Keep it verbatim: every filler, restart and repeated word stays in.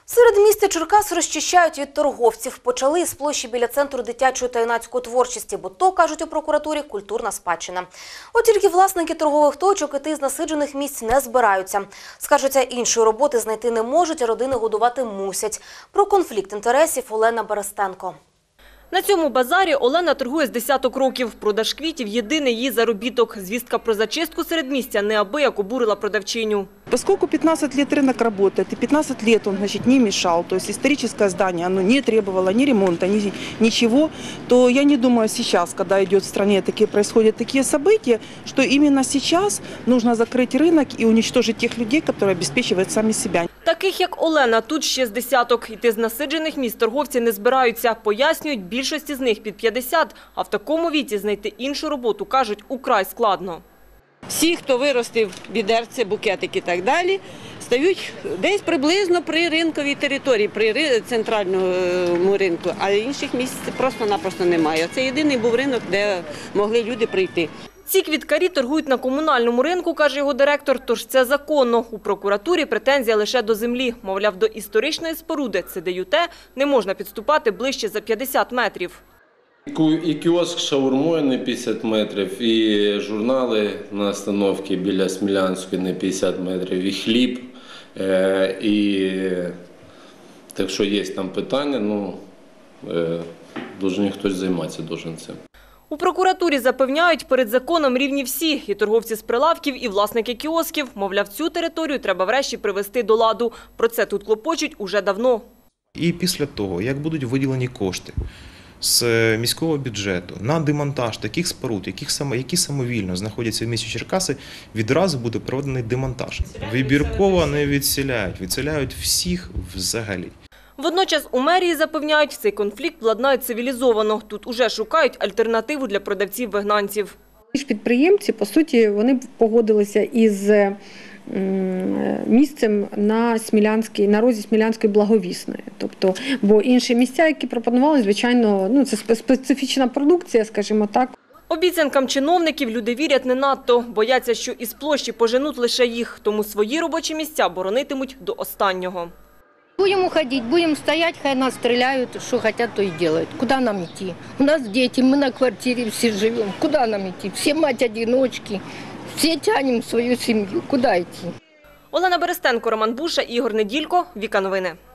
Серед міста Черкас розчищають від торговців. Почали з площі біля Центру дитячої та юнацької творчості, бо то, кажуть у прокуратурі, культурна спадщина. От тільки власники торгових точок іти з насиджених місць не збираються. Скаржаться, іншої роботи знайти не можуть, а родини годувати мусять. Про конфлікт інтересів Олена Берестенко. На цьому базарі Олена торгує з десяток років. Продаж квітів – єдиний її заробіток. Звістка про зачистку середмістя неабияк обурила продавчиню. Поскольку пятнадцать лет рынок работает, и пятнадцать лет он, значит, не мешал, то есть историческое здание оно не требовало ни ремонта, ни ничего, то я не думаю сейчас, когда идет в стране такие, происходят такие события, что именно сейчас нужно закрыть рынок и уничтожить тех людей, которые обеспечивают сами себя. Таких, як Олена, тут ще з десяток. Іти з насиджених місць торговці не збираються. Пояснюють, більшості з них під п'ятдесят, а в такому віці знайти іншу роботу, кажуть, украй складно. Всі, хто виростив відерці, букетики і так далі, стають десь приблизно при ринковій території, при центральному ринку, а інших місць просто-напросто немає. Це єдиний був ринок, де могли люди прийти. Ці квіткарі торгують на комунальному ринку, каже його директор, тож це законно. У прокуратурі претензія лише до землі. Мовляв, до історичної споруди ЦДЮТ не можна підступати ближче за п'ятдесят метрів. І кіоск з шаурмою не п'ятдесят метрів, і журнали на остановці біля Смілянської не п'ятдесят метрів, і хліб. І так що є там питання, ну, должен хтось займатися должен цим. У прокуратурі запевняють, перед законом рівні всі – і торговці з прилавків, і власники кіосків. Мовляв, цю територію треба врешті привести до ладу. Про це тут клопочуть уже давно. І після того, як будуть виділені кошти з міського бюджету на демонтаж таких споруд, які самовільно знаходяться в місті Черкаси, відразу буде проведений демонтаж. Вибірково не відселяють, відселяють всіх взагалі. Водночас у мерії запевняють, цей конфлікт владнають цивілізовано. Тут уже шукають альтернативу для продавців-вигнанців. Підприємці, по суті, вони погодилися із місцем на Смілянській, на розі Смілянської Благовісної. Тобто, бо інші місця, які пропонували, звичайно, ну, це специфічна продукція, скажімо так. Обіцянкам чиновників люди вірять не надто. Бояться, що із площі поженуть лише їх. Тому свої робочі місця боронитимуть до останнього. Будем уходить, будем стоять, хай нас стреляют, что хотят, то и делают. Куда нам идти? У нас дети, мы на квартире все живем. Куда нам идти? Все мать-одиночки, все тянем свою семью. Куда идти? Олена Берестенко, Роман Буша, Ігор Неділько. Віка Новини.